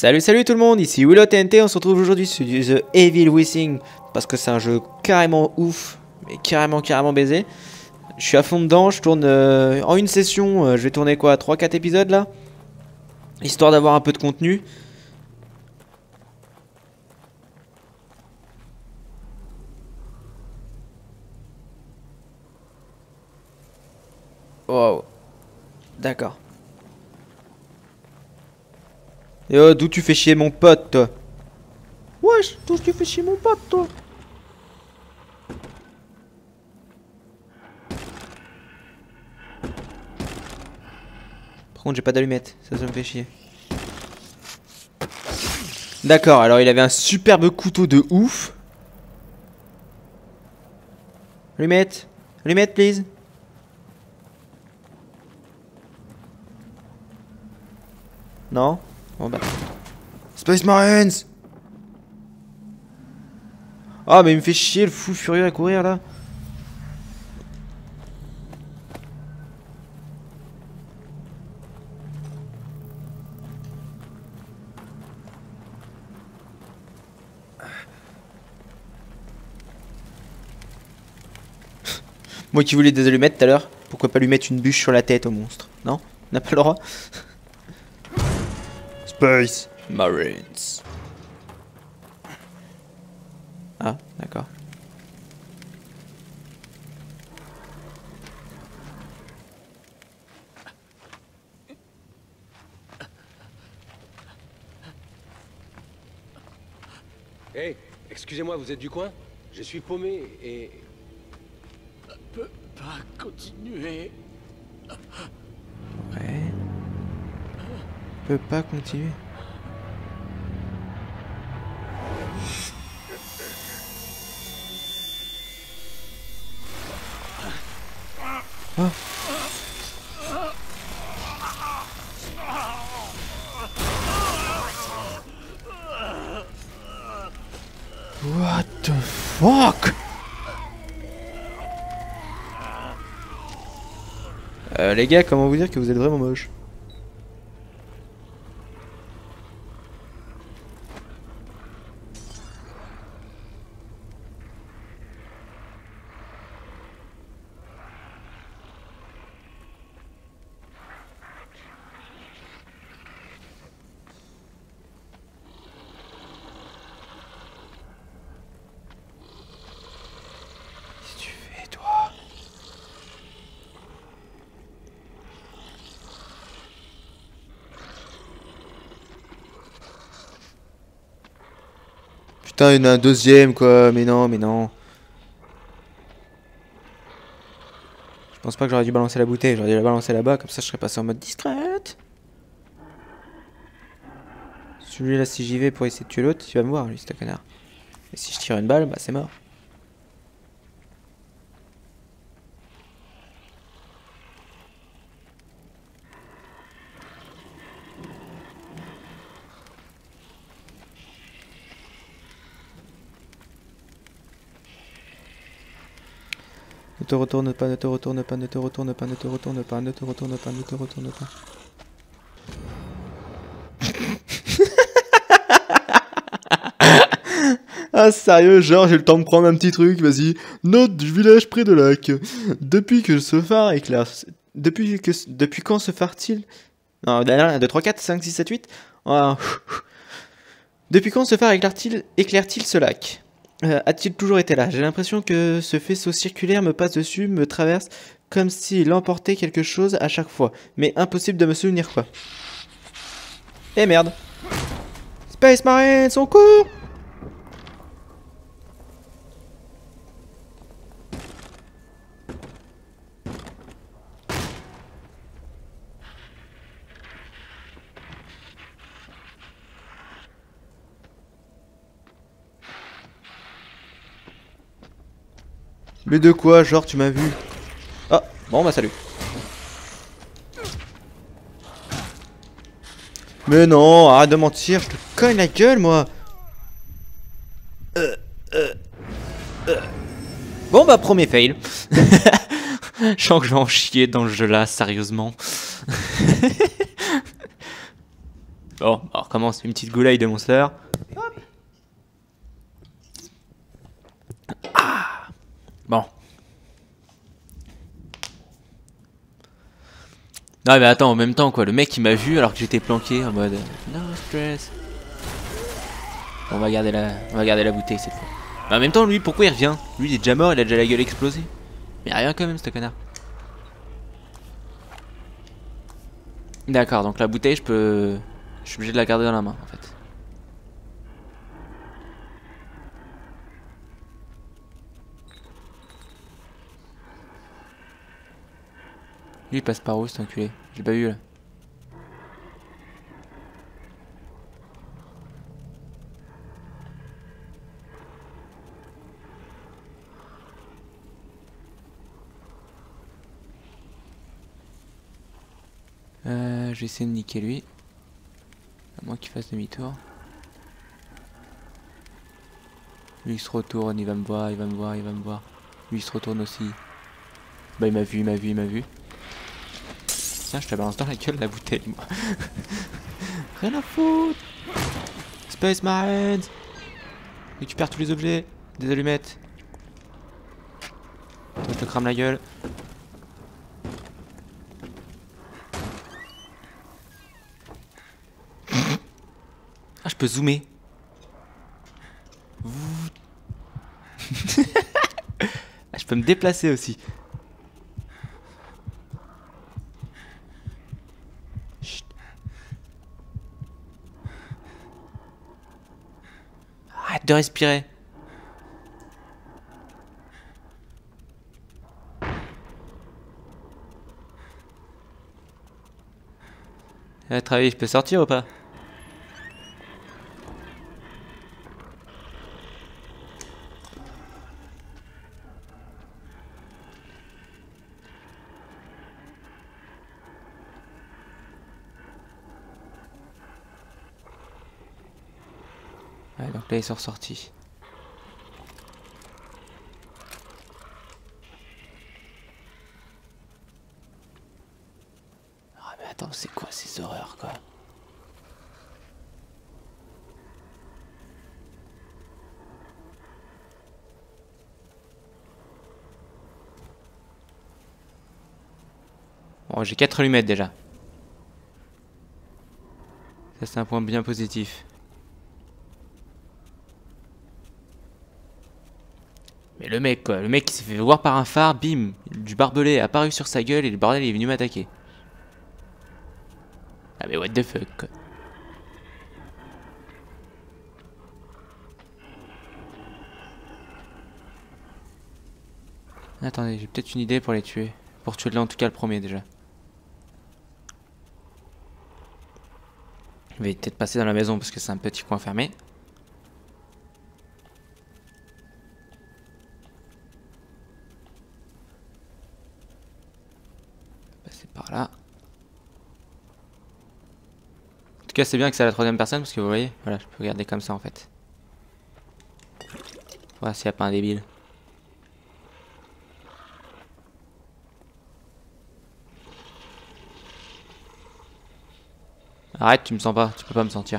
Salut tout le monde, ici Willow TNT, on se retrouve aujourd'hui sur du The Evil Within parce que c'est un jeu carrément ouf, mais carrément baisé. Je suis à fond dedans, je tourne en une session, je vais tourner quoi, 3-4 épisodes là, histoire d'avoir un peu de contenu. Wow, d'accord. Et oh, d'où tu fais chier mon pote toi? Wesh, d'où tu fais chier mon pote toi? Par contre j'ai pas d'allumette, ça me fait chier. D'accord, alors il avait un superbe couteau de ouf. Allumette, allumette please. Non? Bon bah. Space Marines! Ah mais il me fait chier le fou furieux à courir là. Moi qui voulais des allumettes tout à l'heure, pourquoi pas lui mettre une bûche sur la tête au monstre? Non? On n'a pas le droit? Space Marines. Ah, d'accord. Hey, excusez-moi, vous êtes du coin? Je suis paumé et... Peut pas continuer. Ouais. Peut pas continuer. Oh. What the fuck? Les gars, comment vous dire que vous êtes vraiment moche? Qu'est-ce que tu fais, toi? Putain, il y en a un deuxième quoi, mais non. Je pense pas que j'aurais dû balancer la bouteille, j'aurais dû la balancer là-bas, comme ça je serais passé en mode discrète. Celui-là, si j'y vais pour essayer de tuer l'autre, tu vas me voir, lui, c'est un connard. Et si je tire une balle, bah c'est mort. Ne te retourne pas, ne te retourne pas, ne te retourne pas, ne te retourne pas, ne te retourne pas, ne te retourne pas. Ah sérieux, genre j'ai le temps de prendre un petit truc, vas-y. Note du village près de lac. Depuis que ce phare éclaire... Depuis quand ce phare-t-il... Non, 1, 2, 3, 4, 5, 6, 7, 8... Ah. Depuis quand ce phare éclaire-t-il ce lac? A-t-il toujours été là? J'ai l'impression que ce faisceau circulaire me passe dessus, me traverse, comme s'il emportait quelque chose à chaque fois. Mais impossible de me souvenir quoi. Eh merde. Space Marines, on court! Mais de quoi, genre tu m'as vu? Ah, bon bah salut. Mais non, arrête de mentir, je te cogne la gueule moi. Bon bah premier fail. Je sens que je vais en chier dans le jeu là, sérieusement. Bon, on recommence une petite gouleille de monster. Hop. Ah. Bon. Non mais attends, en même temps quoi, le mec il m'a vu alors que j'étais planqué en mode no stress. On va garder la bouteille cette fois. Mais en même temps lui pourquoi il revient? Lui il est déjà mort, il a déjà la gueule explosée. Mais rien quand même ce connard. D'accord, donc la bouteille je suis obligé de la garder dans la main en fait. Lui il passe par où cet enculé? J'ai pas vu là. Je vais essayer de niquer lui. À moins qu'il fasse demi-tour. Lui il se retourne, il va me voir, il va me voir, il va me voir. Lui il se retourne aussi. Bah il m'a vu, il m'a vu, il m'a vu. Tiens, je te balance dans la gueule la bouteille moi. Rien à foutre. Space Marines. Récupère tous les objets. Des allumettes. Toi je te crame la gueule. Ah je peux zoomer. Ah, je peux me déplacer aussi. Chut. Arrête de respirer. À travailler, je peux sortir ou pas? Ouais, donc là ils sont ressortis. Ah mais attends, c'est quoi ces horreurs quoi? Bon, j'ai 4 allumettes déjà. Ça c'est un point bien positif. Mais le mec quoi, le mec qui s'est fait voir par un phare, bim, du barbelé est apparu sur sa gueule et le bordel il est venu m'attaquer. Ah mais what the fuck quoi. Attendez, j'ai peut-être une idée pour les tuer. Pour tuer là en tout cas le premier déjà. Je vais peut-être passer dans la maison parce que c'est un petit coin fermé. Passer par là. En tout cas c'est bien que c'est à la troisième personne parce que vous voyez, voilà, je peux regarder comme ça en fait. Voilà s'il n'y a pas un débile. Arrête, tu me sens pas, tu peux pas me sentir.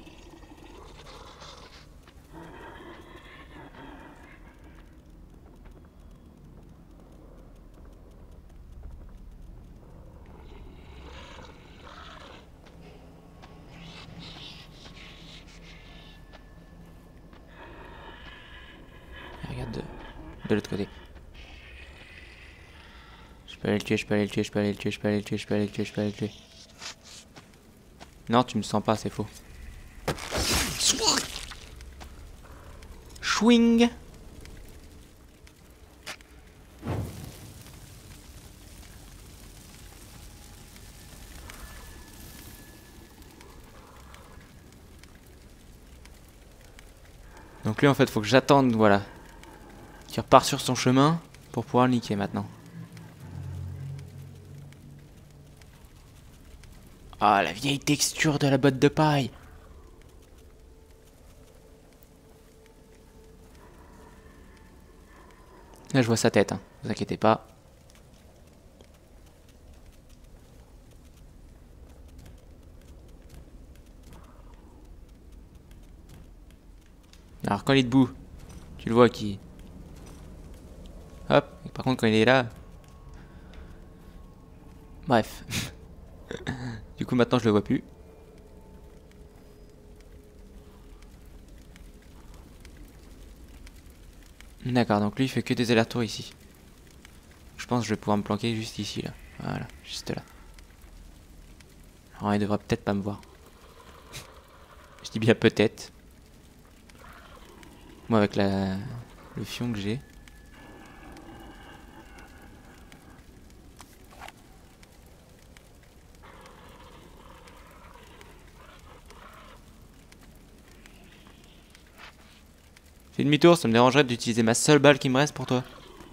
Regarde de l'autre côté. Je peux aller le tuer, je peux aller le tuer, je peux aller le tuer, je peux aller le tuer, je peux aller le tuer, je peux aller le tuer. Non, tu me sens pas, c'est faux. Swing. Donc lui en fait faut que j'attende, voilà, qu'il repart sur son chemin pour pouvoir le niquer maintenant. Ah la vieille texture de la botte de paille. Là je vois sa tête, hein. Vous inquiétez pas. Alors quand il est debout, tu le vois qui... Hop, et par contre quand il est là... Bref. Du coup maintenant je le vois plus. D'accord, donc lui il fait que des allers-retours ici. Je pense que je vais pouvoir me planquer juste ici là. Voilà, juste là. Alors il devrait peut-être pas me voir. Je dis bien peut-être. Moi avec le fion que j'ai. Fais demi-tour, ça me dérangerait d'utiliser ma seule balle qui me reste pour toi.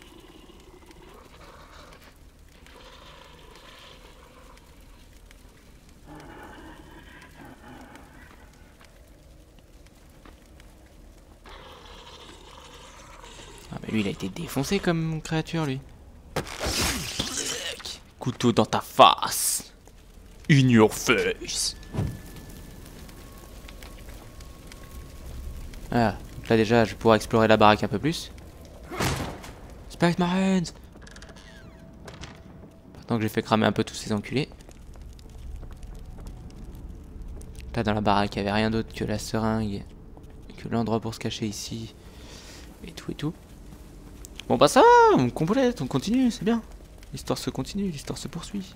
Ah bah lui il a été défoncé comme créature lui. Couteau dans ta face. In your face. Voilà, donc là déjà je vais pouvoir explorer la baraque un peu plus. Space Marines. Maintenant que j'ai fait cramer un peu tous ces enculés. Là dans la baraque il n'y avait rien d'autre que la seringue. Et que l'endroit pour se cacher ici. Et tout et tout. Bon bah ça, on complète, on continue, c'est bien. L'histoire se continue, l'histoire se poursuit.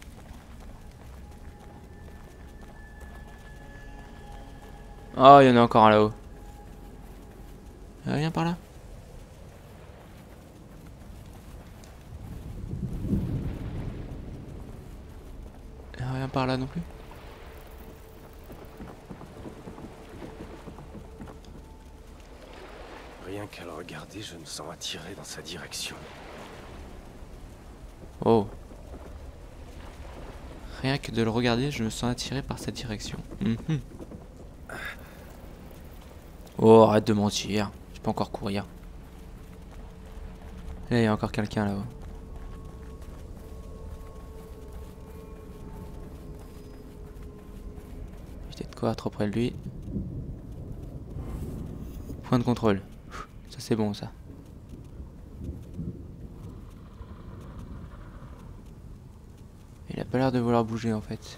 Oh, il y en a encore un là-haut. Y'a rien par là? Y'a rien par là non plus? Rien qu'à le regarder, je me sens attiré dans sa direction. Oh. Rien que de le regarder, je me sens attiré par sa direction. Oh, arrête de mentir. Je peux encore courir. Là, il y a encore quelqu'un là-haut. Éviter de courir trop près de lui. Point de contrôle. Ça, c'est bon, ça. Il a pas l'air de vouloir bouger, en fait.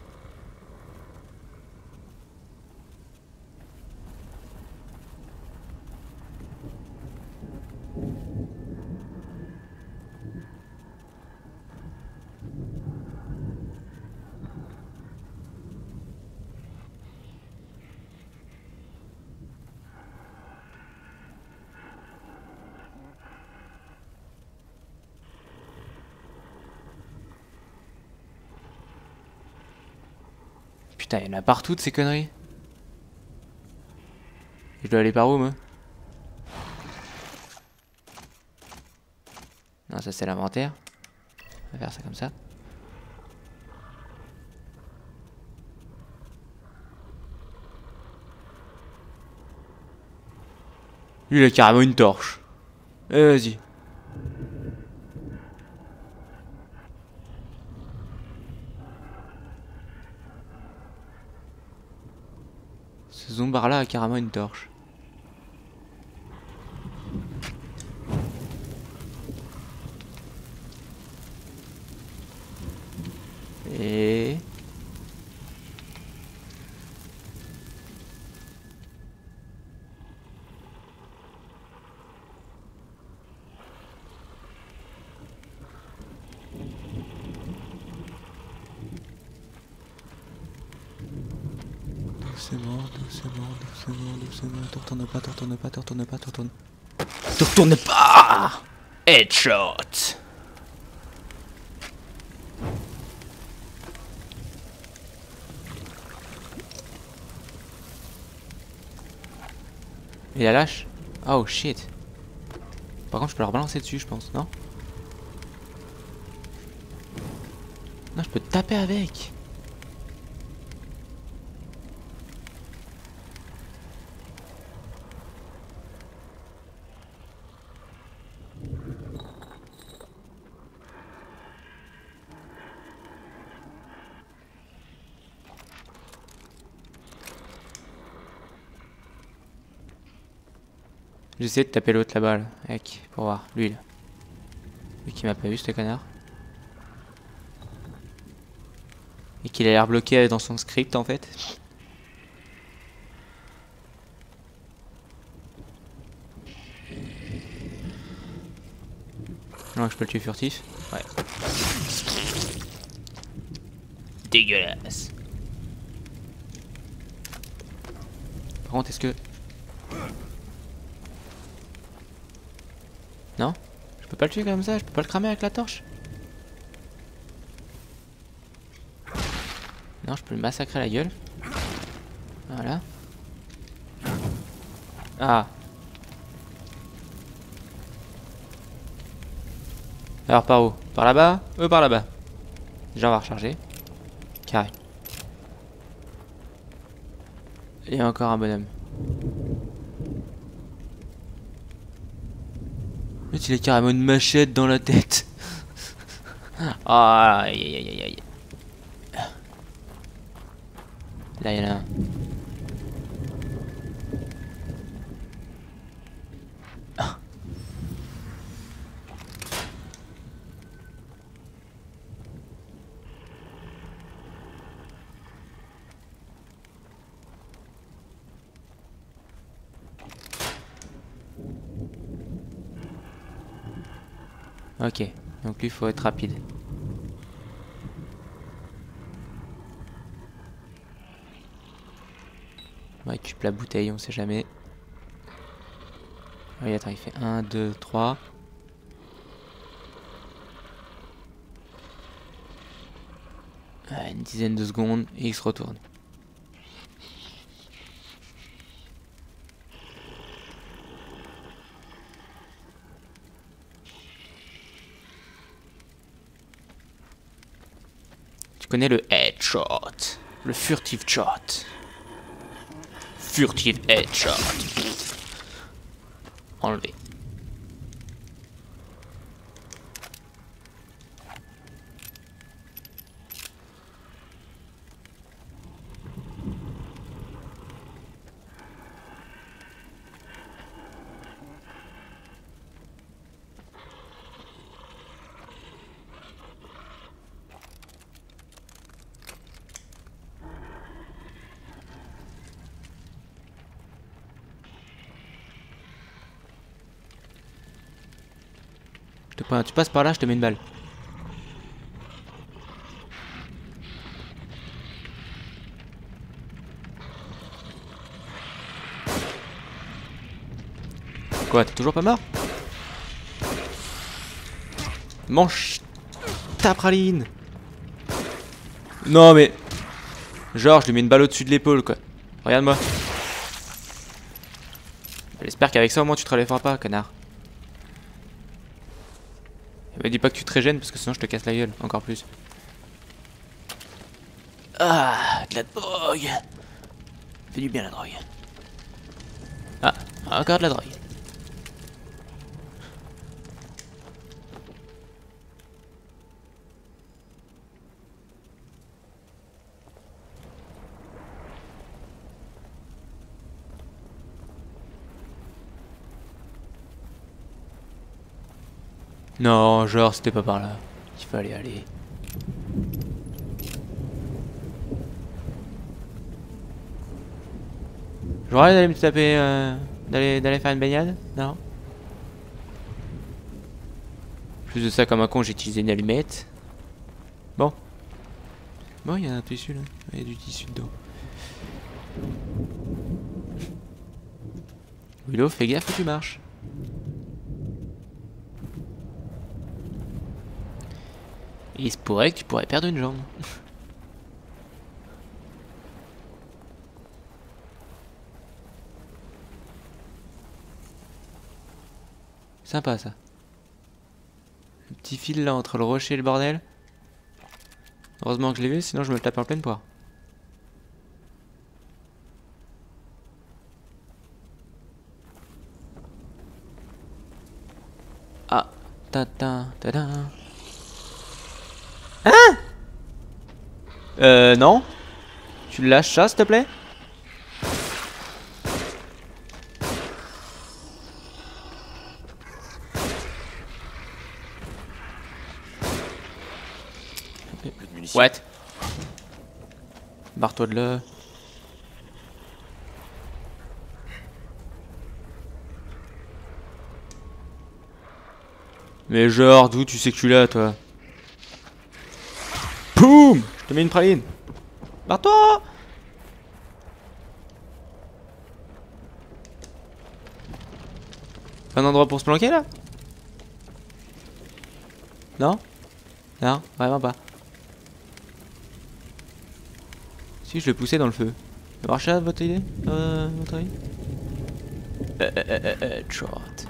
Putain, il y en a partout de ces conneries. Je dois aller par où, moi? Non, ça c'est l'inventaire. On va faire ça comme ça. Lui, il a carrément une torche. Vas-y. Ce zombard là a carrément une torche. Et... Doucement, doucement, doucement, doucement. Te retourne pas, te retourne pas, te retourne pas, te retourne. Te retourne pas! Headshot! Il la lâche? Oh shit. Par contre, je peux leur balancer dessus, je pense, non? Non, je peux taper avec. J'essaie de taper l'autre là-bas, là. Mec, pour voir. Lui, là. Lui qui m'a pas vu, ce connard. Et qu'il a l'air bloqué dans son script, en fait. Non, je peux le tuer furtif. Ouais. Dégueulasse. Par contre, est-ce que... Non? Je peux pas le tuer comme ça? Je peux pas le cramer avec la torche? Non, je peux le massacrer la gueule. Voilà. Ah. Alors par où? Par là-bas? Par là-bas. Déjà on va recharger. Carré. Et encore un bonhomme. Mais il a carrément une machette dans la tête. Ah, aïe aïe aïe aïe. Là il y en a un. Ok, donc lui faut être rapide. On récupère la bouteille, on sait jamais. Oui, attends, il fait 1, 2, 3. Une dizaine de secondes et il se retourne. Tu connais le headshot, le furtive shot. Furtive headshot. Enlevé. Tu passes par là, je te mets une balle. Quoi, t'es toujours pas mort? Mange ta praline. Non mais... Genre, je lui mets une balle au-dessus de l'épaule, quoi. Regarde-moi. J'espère qu'avec ça, au moins, tu te relèveras pas, connard. Me dis pas que tu te régènes parce que sinon je te casse la gueule encore plus. Ah, de la drogue. Fais du bien la drogue. Ah, encore de la drogue. Non, genre c'était pas par là. Il fallait aller. J'aurais d'aller me taper, d'aller faire une baignade? Non. Plus de ça comme un con, j'ai utilisé une allumette. Bon. Bon, il y a un tissu là. Il y a du tissu dedans. Willow, fais gaffe où tu marches. Il se pourrait que tu pourrais perdre une jambe. Sympa ça. Le petit fil là entre le rocher et le bordel. Heureusement que je l'ai vu, sinon je me le tape en pleine poire. Ah, ta-ta, ta-da. Hein? Non. Tu lâches ça, s'il te plaît? mission. What? Barre-toi de là. Mais genre, d'où tu sais que je suis là, toi? Poum! Je te mets une praline. Barre-toi! Un endroit pour se planquer, là? Non? Non, vraiment pas. Si je le poussais dans le feu. Ça marchait votre idée? Votre avis? Short.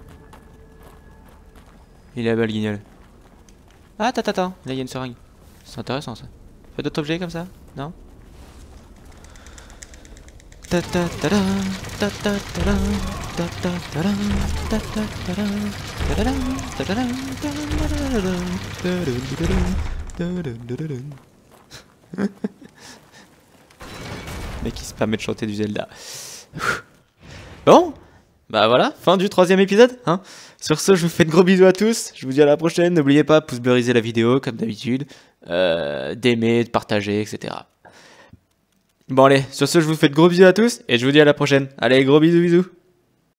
Il est là-bas le guignol. Ah, attends, là il y a une seringue. C'est intéressant ça. Fait d'autres objets comme ça? Non? Mec qui se permet de chanter du Zelda. Bon, bah voilà, fin du 3e épisode, hein. Sur ce, je vous fais de gros bisous à tous. Je vous dis à la prochaine. N'oubliez pas, pouce bleuriser la vidéo, comme d'habitude. D'aimer, de partager, etc. Bon allez, sur ce, je vous fais de gros bisous à tous. Et je vous dis à la prochaine. Allez, gros bisous.